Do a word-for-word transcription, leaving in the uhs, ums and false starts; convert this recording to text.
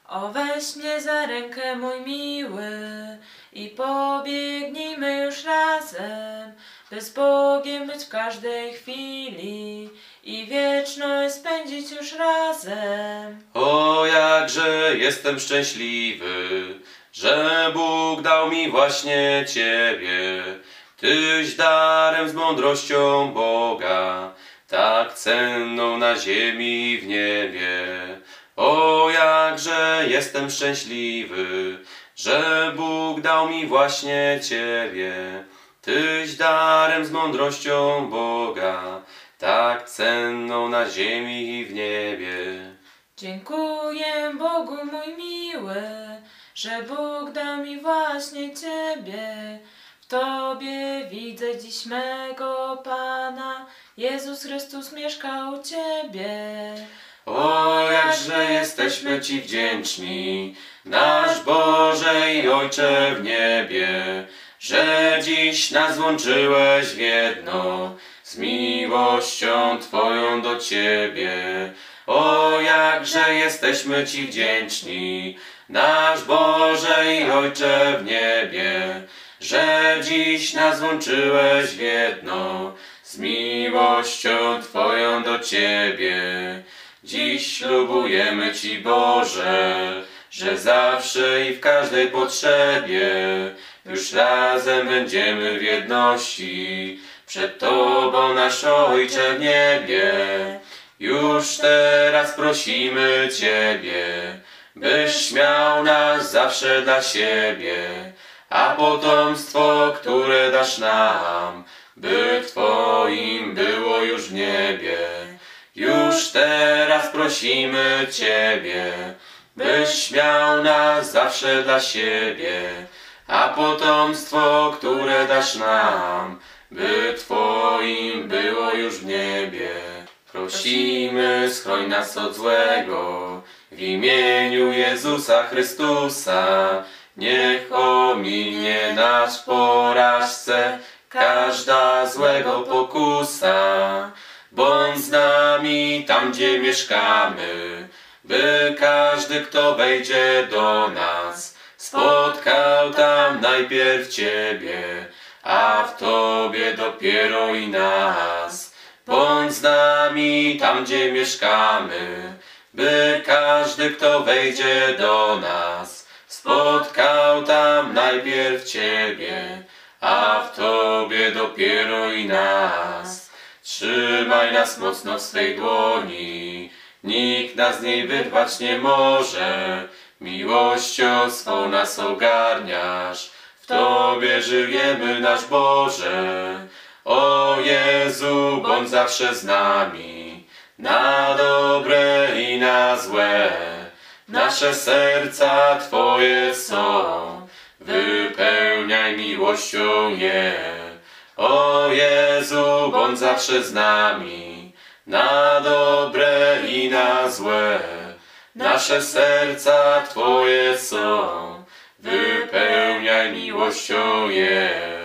O weź mnie za rękę, mój miły, i pobiegnijmy już razem, by z Bogiem być w każdej chwili i wieczność spędzić już razem. O, jakże jestem szczęśliwy, że Bóg dał mi właśnie Ciebie. Tyś darem z mądrością Boga, tak cenną na ziemi i w niebie. O, jakże jestem szczęśliwy, że Bóg dał mi właśnie Ciebie. Tyś darem z mądrością Boga, tak cenną na ziemi i w niebie. Dziękuję Bogu, mój miły, że Bóg dał mi właśnie Ciebie. W Tobie widzę dziś mego Pana, Jezus Chrystus mieszka u Ciebie. O, jakże jesteśmy Ci wdzięczni, nasz Boże i Ojcze w niebie, że dziś nas łączyłeś w jedno z miłością Twoją do Ciebie. O, jakże jesteśmy Ci wdzięczni, nasz Boże i Ojcze w niebie, że dziś nas łączyłeś w jedno z miłością Twoją do Ciebie. Dziś ślubujemy Ci, Boże, że zawsze i w każdej potrzebie już razem będziemy w jedności przed Tobą, nasz Ojcze w niebie. Już teraz prosimy Ciebie, byś miał nas zawsze dla siebie, a potomstwo, które dasz nam, by Twoim było już w niebie. Już teraz prosimy Ciebie, byś miał nas zawsze dla siebie, a potomstwo, które dasz nam, by Twoim było już w niebie. Prosimy, schroń nas od złego, w imieniu Jezusa Chrystusa. Niech ominie nas w porażce każda złego pokusa. Bądź z nami tam, gdzie mieszkamy, by każdy, kto wejdzie do nas, spotkał tam najpierw Ciebie, a w Tobie dopiero i nas. Bądź z nami tam, gdzie mieszkamy, by każdy, kto wejdzie do nas, spotkał tam najpierw Ciebie, a w Tobie dopiero i nas. Trzymaj nas mocno w swej dłoni, nikt nas z niej wyrwać nie może. Miłością swą nas ogarniasz, w Tobie żyjemy, nasz Boże. O Jezu, bądź zawsze z nami, na dobre i na złe. Nasze serca Twoje są, wypełniaj miłością je. O Jezu, bądź zawsze z nami, na dobre i na złe. Nasze serca Twoje są, wypełniaj miłością je.